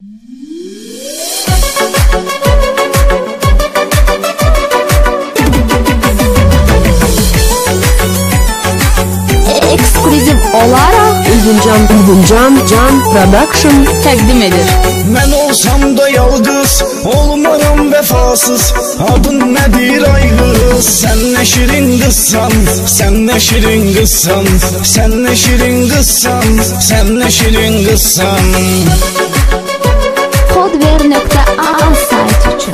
Ekskluziv olaraq Ülgüncan Production təqdim edir. Mən olsam da yalqız, olmaram vəfasız. Adın nədir ay qız? Sən nə şirin qızsan, sən nə şirin qızsan, sən nə şirin qızsan, sən nə şirin qızsan. Kodver.a sayt üçün.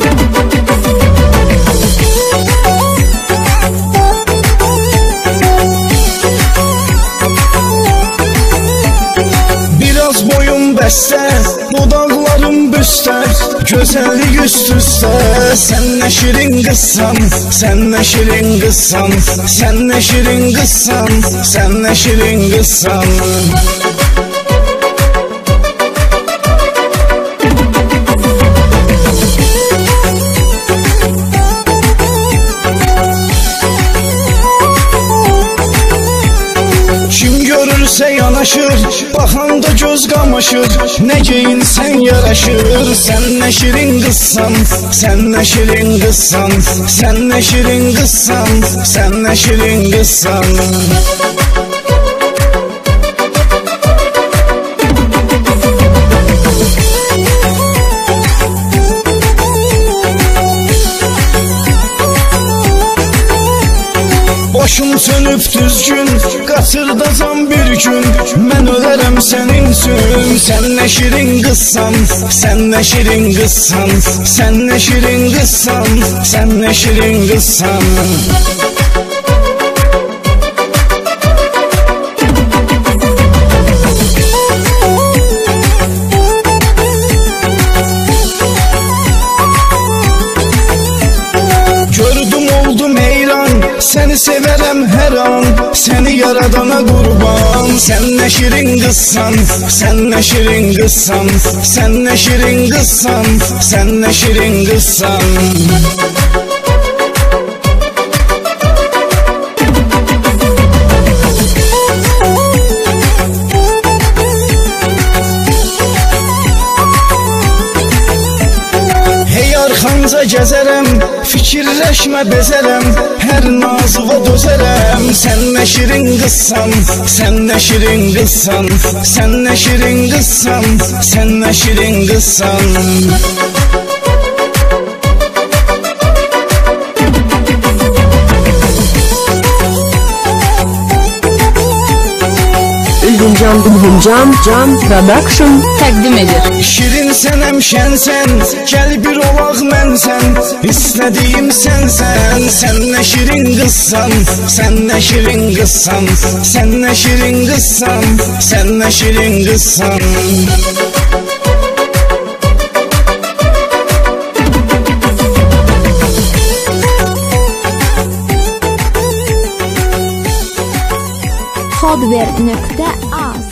Bəstə, dodaqlarım büstər, gözəllik üst-üstə. Sən nə şirin qızsan, sən nə şirin qızsan, sən nə şirin qızsan, sən nə şirin qızsan. Görürsə yanaşır, baxanda göz qamaşır. Nə geyinsən yaraşır. Sən nə şirin qızsan, sən nə şirin qızsan, sən nə şirin qızsan, sən nə şirin qızsan. Başım sönüb düzgün, qaçırdacam bir gün. Mən ölərəm sənin üçün. Sən nə şirin qızsan, sən nə şirin qızsan, sən nə şirin qızsan, sən nə şirin qızsan. Səni sevərəm hər an, səni yaradana qurban. Sən nə şirin qızsan, sən nə şirin qızsan, sən nə şirin qızsan, sən nə şirin qızsan. Arxanca gəzərəm, fikirləşmə bezərəm, hər nazıva dözərəm. Sən nə şirin qızsan, sən nə şirin qızsan, sən nə şirin qızsan, sən nə şirin qızsan. Ülgüncan Production təqdim edir. Şirin sənəm şənsən, gəl bir olaq mənsən. İstədiyim sənsən, sən nə şirin qızsan, sən nə şirin qızsan, sən nə şirin qızsan, sən nə şirin qızsan. Kodver.a